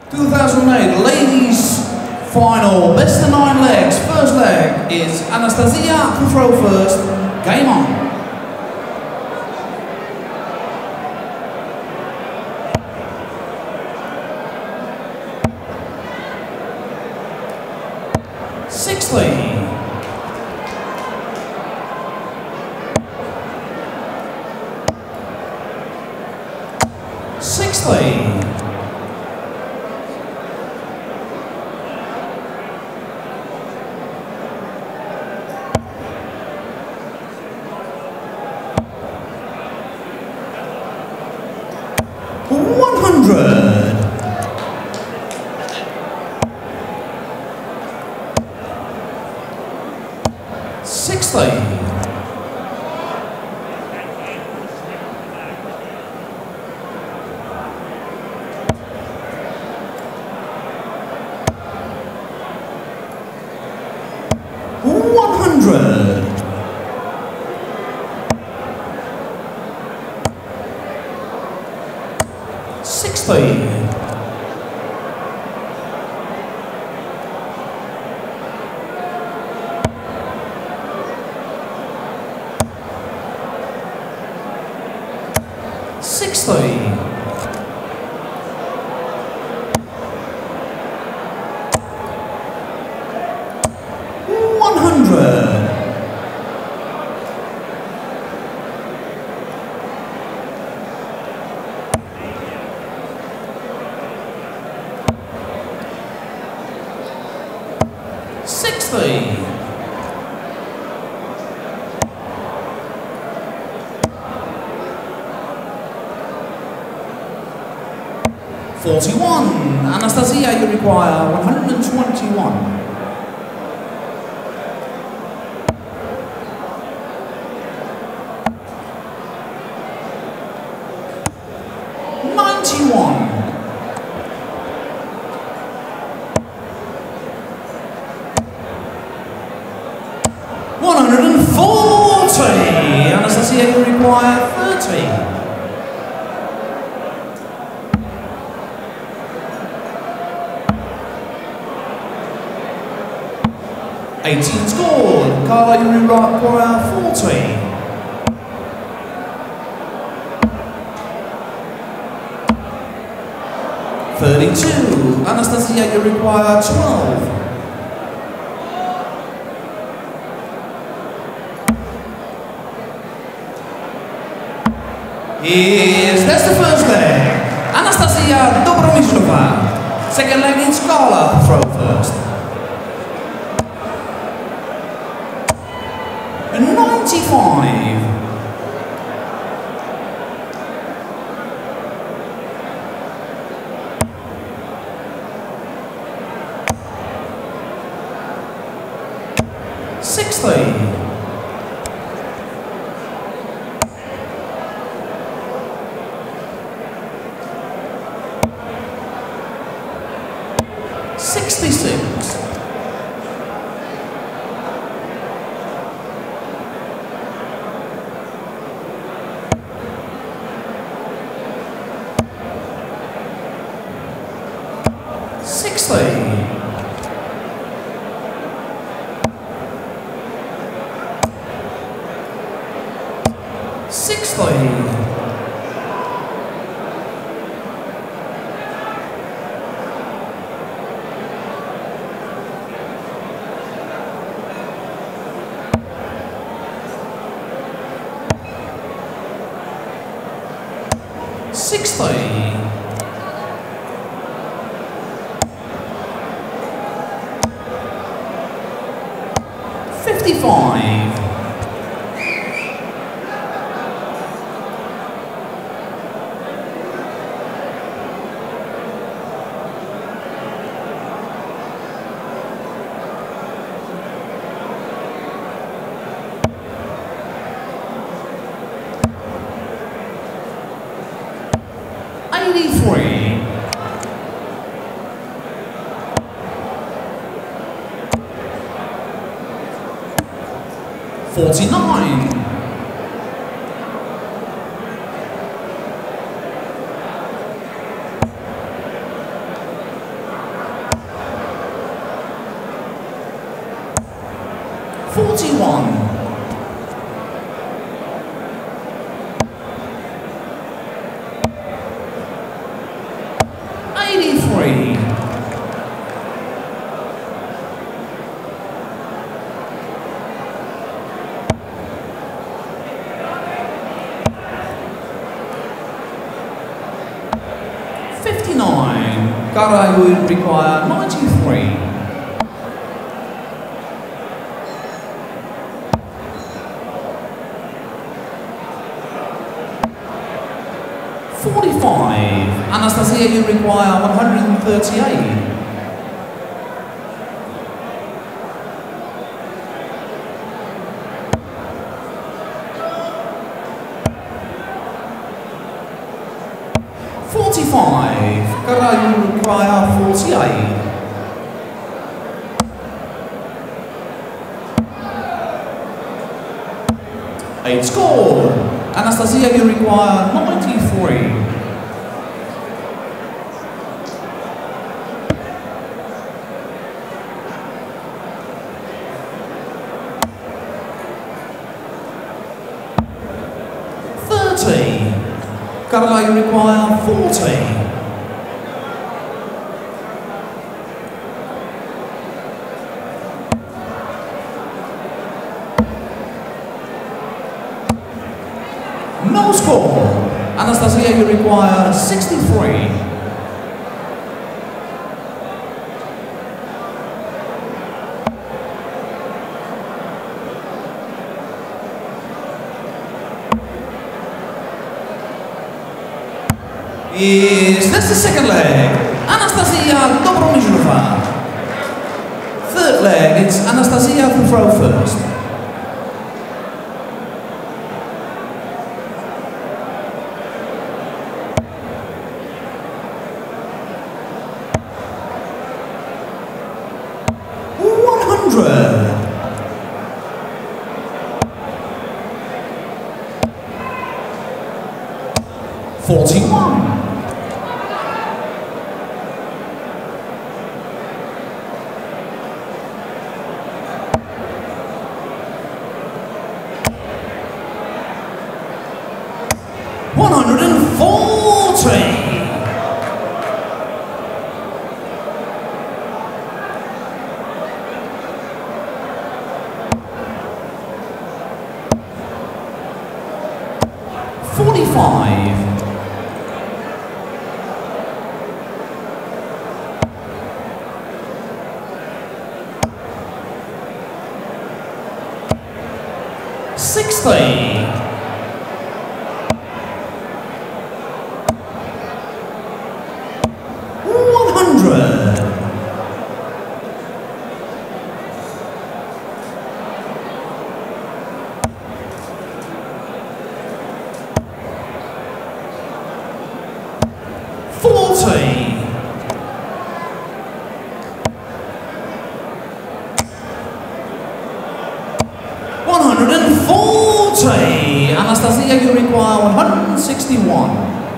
2008 ladies final, best of 9 legs. First leg is Anastasia to throw first. Game on. Sixthly. Anastasia, you require 121. 91. 140. Anastasia, you require 30. 18 scored. Carla, you require 40. 32. Anastasia, you require 12. That's the first leg. Anastasia Dobromyslova. Second leg is Carla to throw first. 95. 60. 66. 55. 83. 49. 50. 41. 83. 59. Garay will require 93. 45. Anastasia, you require 138. 45. Garay, you require 48. 8 scored. Anastasia, you require 93. 30. Garay, you require 40. 'No score. Anastasia, you require 63. 'That's the second leg. Anastasia Dobromizhlova. Third leg, it's Anastasia to throw first. 41. 140. 45. 60. 100. 40. 140. Anastasia, you require 161.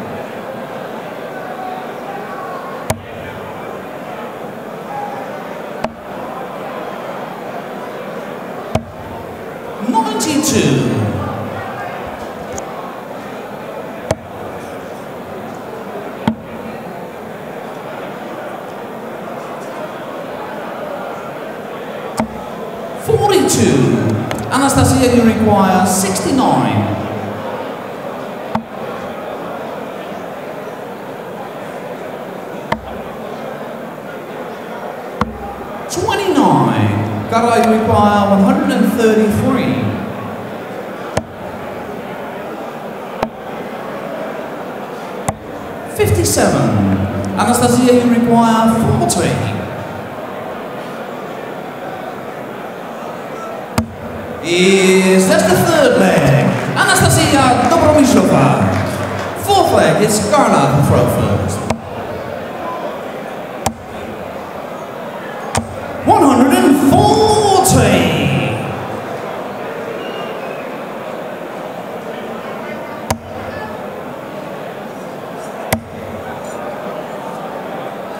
92. 42. Anastasia, you require 69. 29. Garay, you require 133. 57. Anastasia, you require 40. 'That's the third leg. Anastasia Dobromizhlova. Fourth leg, it's Carla to throw first. 140.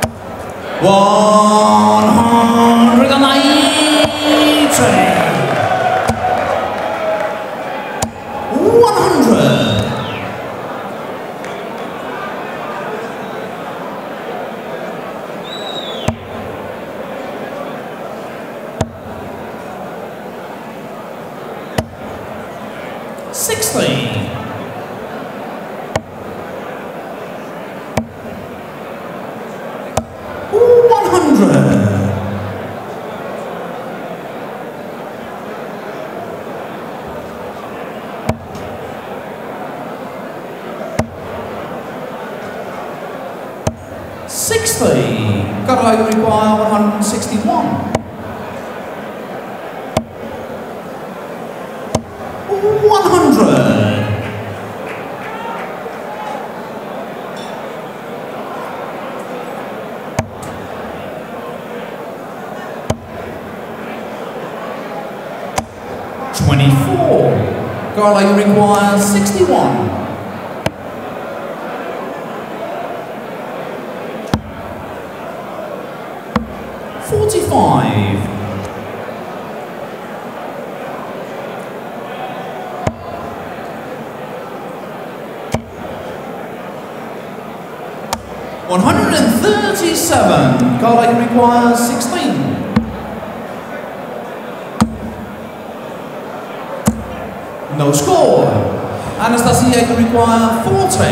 180. 60. Ooh, 100. 60. Carlo, you require 161. 100. 24. Carlo, you require 61. 45. 137. Carlo, you require 16. No score. Anastasia, you require 40.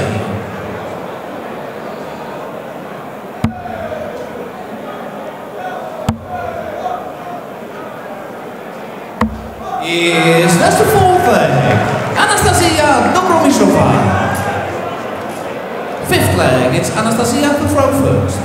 Yes, that's the fourth leg. Anastasia Dobromyslova. Fifth leg, it's Anastasia to throw first.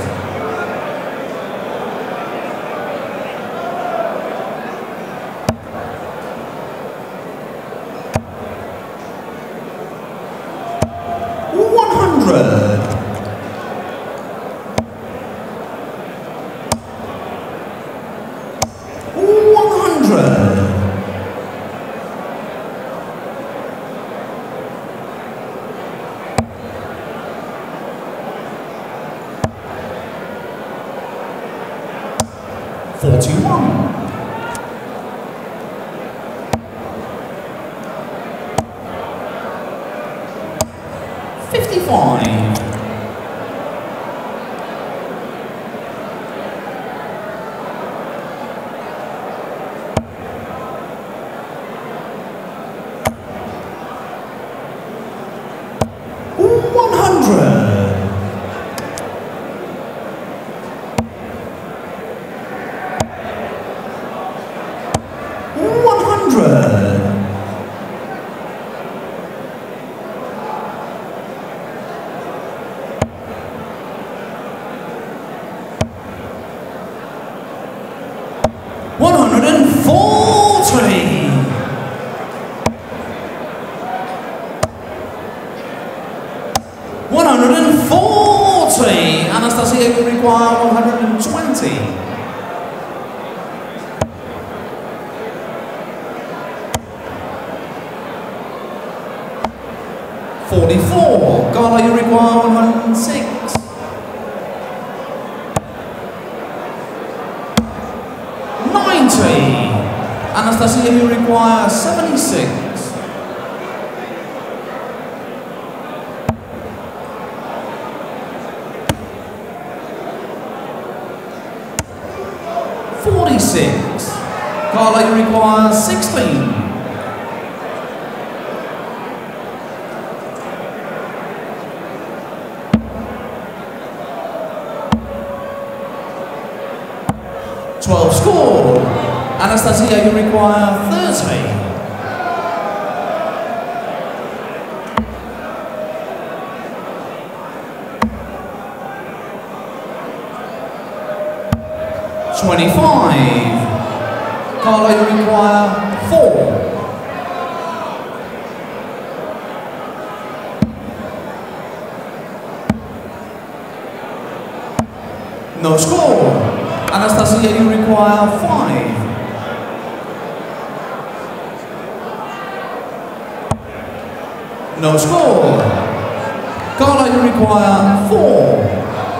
Anastasia, you require 120. 44. Carlo, you require 106. 90. Anastasia, you require 76. 46. Carlo, you require 16. 12 scored. Anastasia, you require 30. 25. Carlo, you require 4. No score. Anastasia, you require 5. No score. Carlo, you require 4.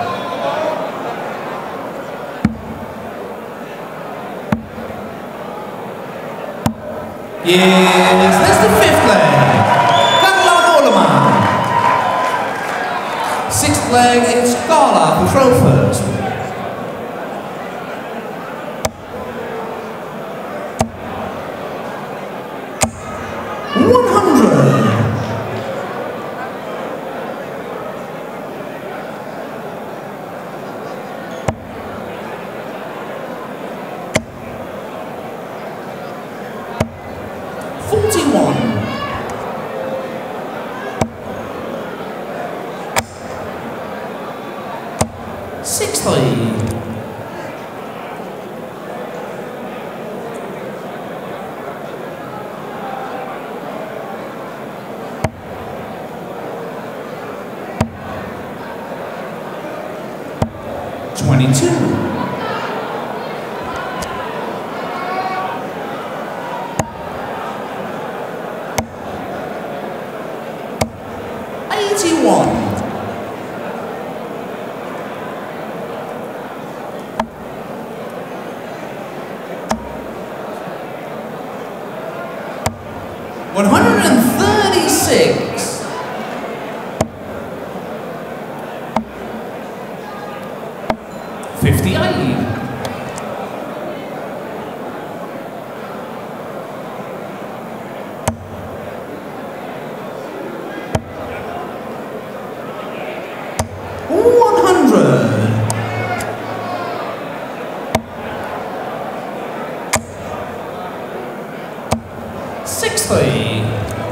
Yes, that's the fifth leg. Carla Mollema. Sixth leg, it's Carla to throw first. 100. 22. 81. 136. 58. 60.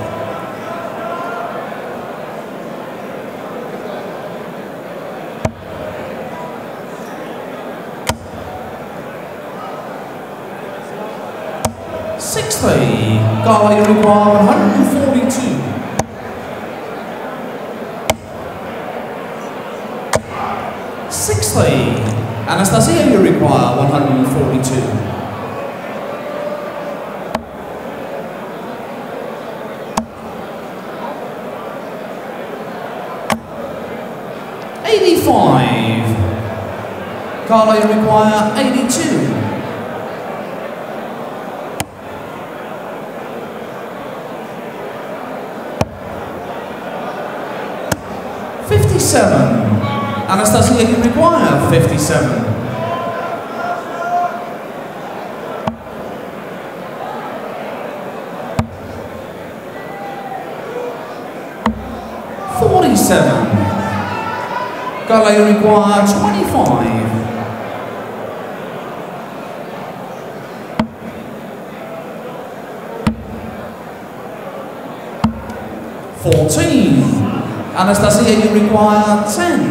60. Gala, you require 142. 60. Anastasia, you require 142. 85. Carla, you require 82. 57. Anastasia, you require 57. 47. Carla, you require 25. 14. Anastasia, you require 10.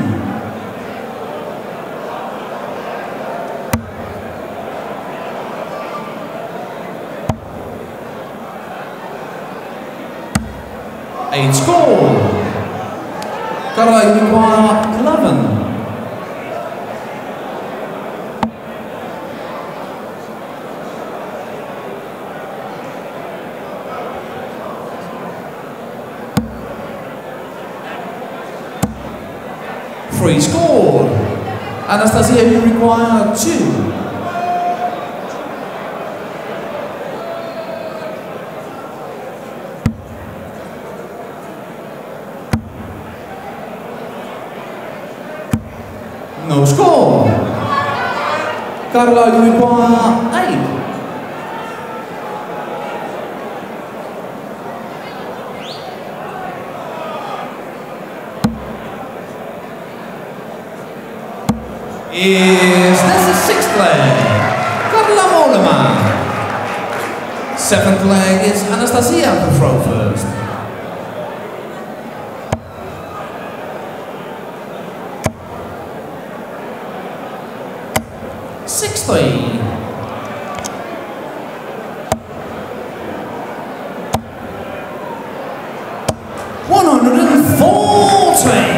8 score. Carla, you require 11. 3 scored. Anastasia, you require 2. 'No score. Carla, you require 8. 'That's the 6th leg. Carla Mollema. 7th leg is Anastasia to throw first. 60. 140.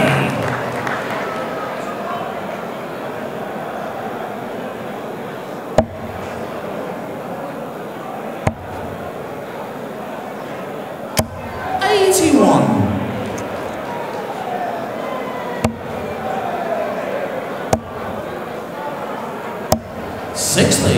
81. 60.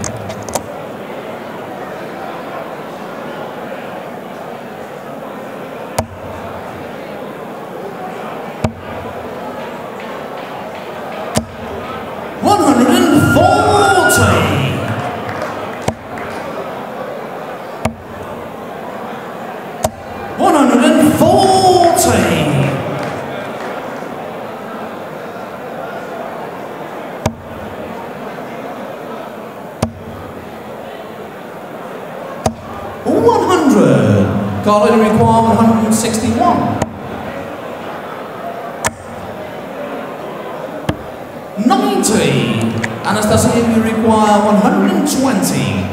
100. Carla, you require 161. 90. 120. Anastasia, you require 120.